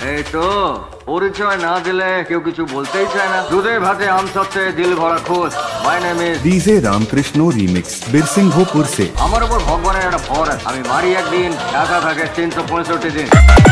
এই তো পরিচয় না দিলে কেউ কিছু বলতেই চায় না। দুধে ভাতে আম সত্ত্বে দিল ভরা খোশ। My name is DJ Ramakrishna remix 𝘬𝗠𝗎𝗎 से। আমার উপর ভগবানের একটা ভর আছে। আমি মারি একদিন, টাকা থাকে 365 দিন।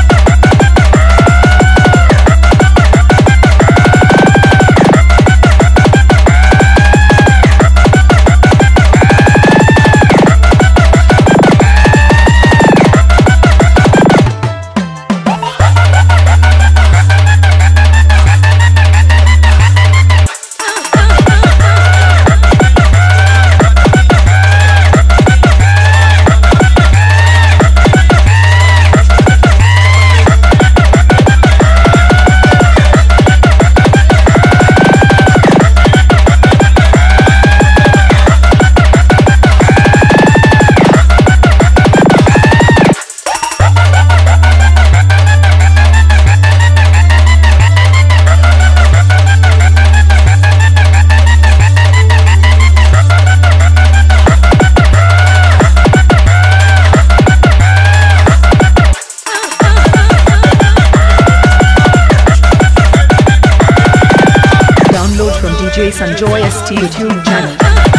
𝗬𝗠𝗘𝗔𝗦𝗧 YouTube channel.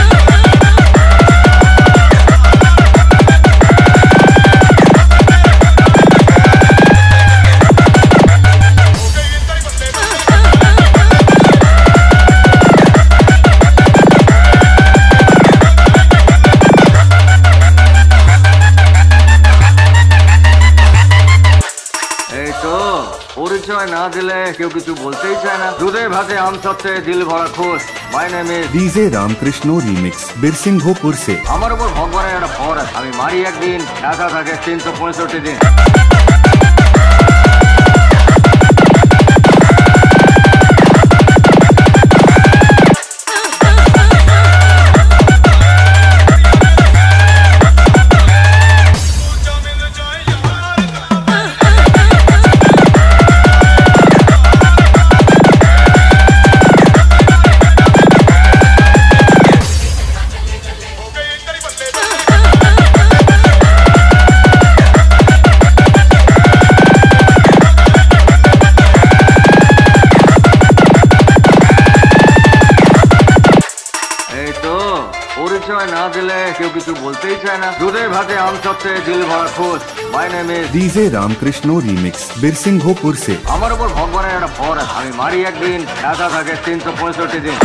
পরিচয় না দিলে কেউ কিছু বলতেই চায় না। দুধে ভাতে আম সত্ত্বে দিল ভরা খোশ। My name is DJ Ramakrishna remix 𝘬𝗠𝗎𝗎 से। আমার উপর ভগবানের একটা ভর আছে। আমি মারি একদিন, টাকা থাকে 365 দিন। পরিচয় না দিলে কেউ কিছু বলতেই চায় না। দুধে ভাতে আম সত্ত্বে দিল ভরা খোশ। My name is DJ Ramakrishna remix 𝘬𝗠𝗎𝗎 से। আমার উপর ভগবানের একটা ভর আছে। আমি মারি একদিন, টাকা থাকে 365 দিন।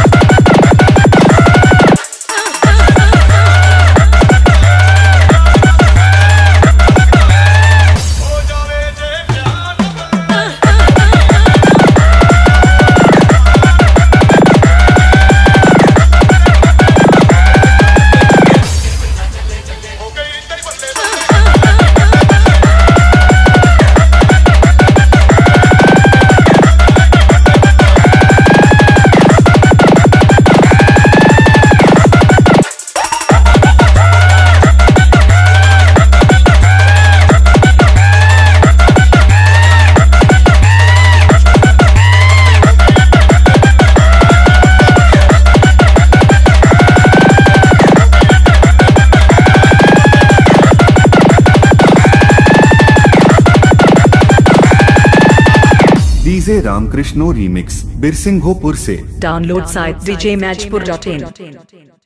डीजे रामकृष्ण रीमिक्स 𝘬𝗠𝗎𝗎 से। Download site djmajpur.in.